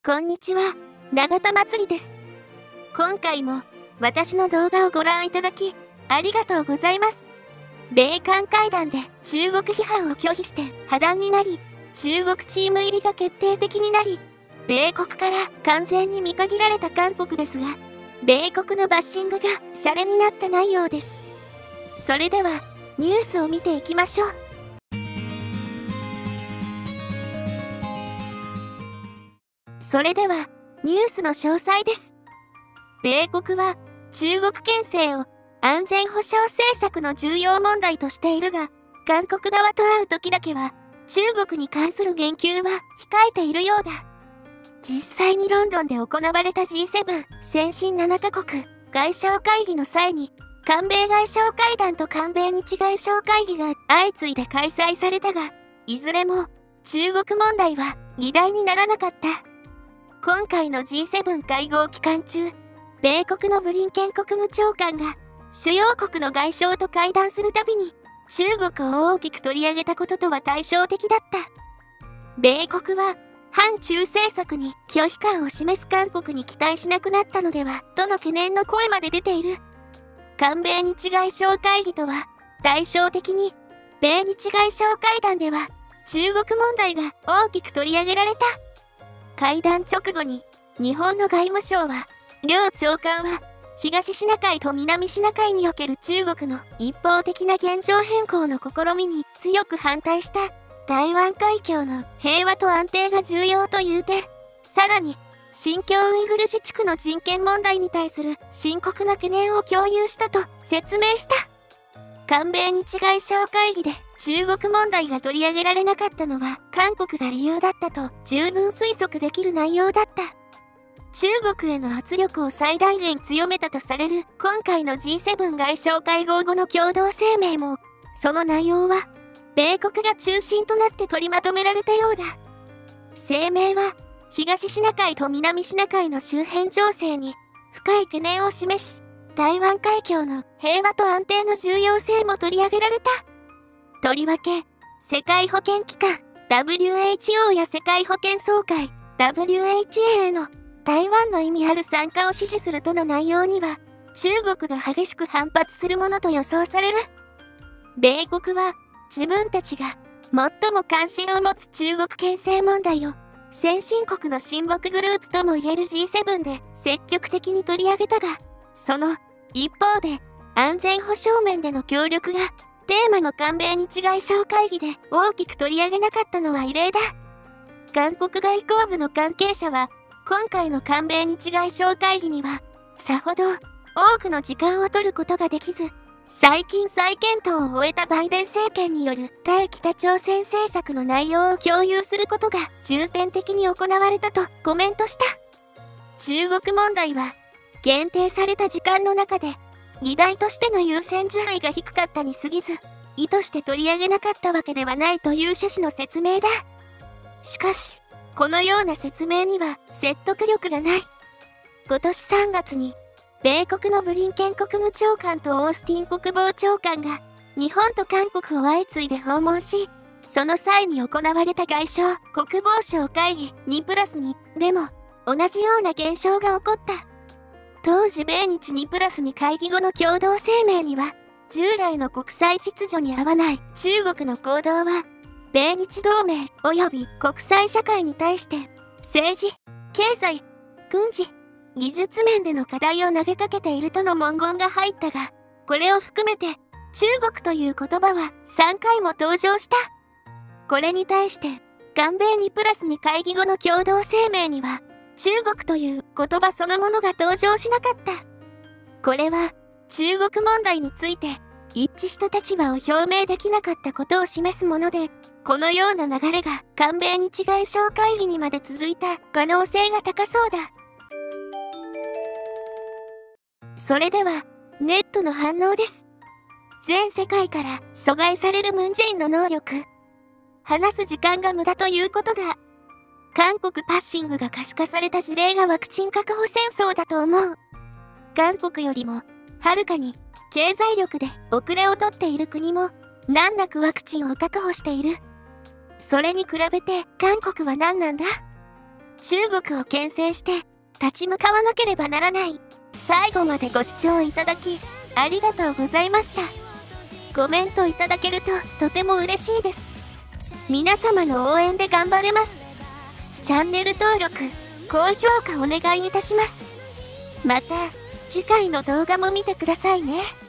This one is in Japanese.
こんにちは、永田まつりです。今回も私の動画をご覧いただきありがとうございます。米韓会談で中国批判を拒否して破談になり、中国チーム入りが決定的になり、米国から完全に見限られた韓国ですが、米国のバッシングがシャレになった内容です。それではニュースを見ていきましょう。それではニュースの詳細です。米国は中国牽制を安全保障政策の重要問題としているが、韓国側と会う時だけは中国に関する言及は控えているようだ。実際にロンドンで行われた G7 先進7カ国外相会議の際に、韓米外相会談と韓米日外相会議が相次いで開催されたが、いずれも中国問題は議題にならなかった。今回の G7 会合期間中、米国のブリンケン国務長官が主要国の外相と会談するたびに中国を大きく取り上げたこととは対照的だった。米国は反中政策に拒否感を示す韓国に期待しなくなったのではとの懸念の声まで出ている。韓米日外相会議とは対照的に、米日外相会談では中国問題が大きく取り上げられた。会談直後に日本の外務省は、両長官は東シナ海と南シナ海における中国の一方的な現状変更の試みに強く反対した。台湾海峡の平和と安定が重要という点、さらに新疆ウイグル自治区の人権問題に対する深刻な懸念を共有したと説明した。韓米日外相会議で中国問題が取り上げられなかったのは韓国が理由だったと十分推測できる内容だった。中国への圧力を最大限強めたとされる今回の G7 外相会合後の共同声明も、その内容は米国が中心となって取りまとめられたようだ。声明は東シナ海と南シナ海の周辺情勢に深い懸念を示し、台湾海峡の平和と安定の重要性も取り上げられた。とりわけ、世界保健機関 WHO や世界保健総会 WHA への台湾の意味ある参加を支持するとの内容には、中国が激しく反発するものと予想される。米国は自分たちが最も関心を持つ中国牽制問題を先進国の親睦グループともいえる G7 で積極的に取り上げたが、その一方で安全保障面での協力がテーマの韓米日外相会議で大きく取り上げなかったのは異例だ。韓国外交部の関係者は、今回の韓米日外相会議にはさほど多くの時間を取ることができず、最近再検討を終えたバイデン政権による対北朝鮮政策の内容を共有することが重点的に行われたとコメントした。中国問題は限定された時間の中で議題としての優先順位が低かったに過ぎず、意図して取り上げなかったわけではないという趣旨の説明だ。しかし、このような説明には説得力がない。今年3月に米国のブリンケン国務長官とオースティン国防長官が日本と韓国を相次いで訪問し、その際に行われた外相国防相会議2+2でも同じような現象が起こった。当時米日2+2会議後の共同声明には、従来の国際秩序に合わない中国の行動は米日同盟及び国際社会に対して政治、経済、軍事、技術面での課題を投げかけているとの文言が入ったが、これを含めて中国という言葉は3回も登場した。これに対して韓米2+2会議後の共同声明には中国という言葉そのものが登場しなかった。これは中国問題について一致した立場を表明できなかったことを示すもので、このような流れが韓米日外相会議にまで続いた可能性が高そうだ。それではネットの反応です。全世界から阻害されるムン・ジェインの能力。話す時間が無駄ということだ。韓国パッシングが可視化された事例がワクチン確保戦争だと思う。韓国よりもはるかに経済力で遅れをとっている国も難なくワクチンを確保している。それに比べて韓国は何なんだ。 中国を牽制して立ち向かわなければならない。最後までご視聴いただきありがとうございました。コメントいただけるととても嬉しいです。皆様の応援で頑張れます。チャンネル登録、高評価お願いいたします。また次回の動画も見てくださいね。